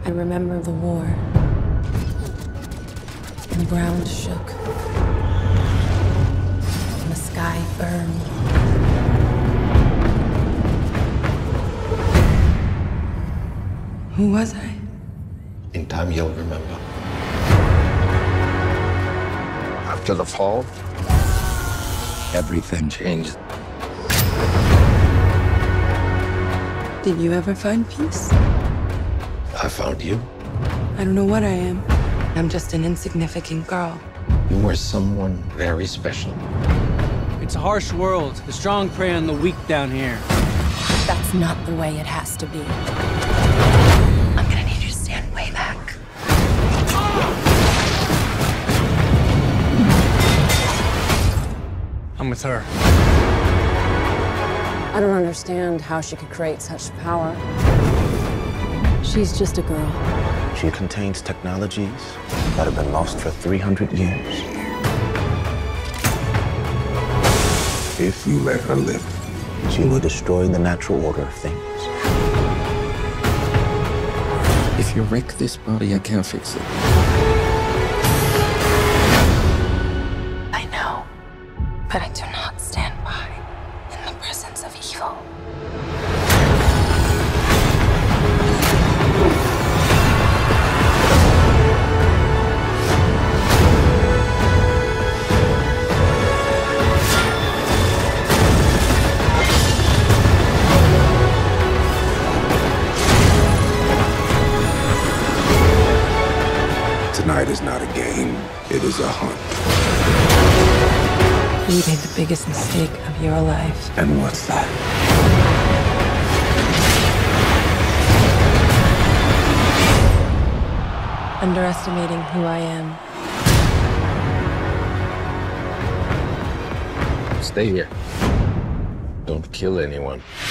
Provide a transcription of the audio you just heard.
I remember the war. The ground shook. And the sky burned. Who was I? In time, you'll remember. After the fall, everything changed. Did you ever find peace? I found you. I don't know what I am. I'm just an insignificant girl. You were someone very special. It's a harsh world. The strong prey on the weak down here. That's not the way it has to be. I'm gonna need you to stand way back. I'm with her. I don't understand how she could create such power. She's just a girl. She contains technologies that have been lost for 300 years. If you let her live, She will destroy the natural order of things. if you wreck this body, I can't fix it. I know, but I do not stand by in the presence of evil. Tonight is not a game, it is a hunt. You made the biggest mistake of your life. And what's that? Underestimating who I am. Stay here. Don't kill anyone.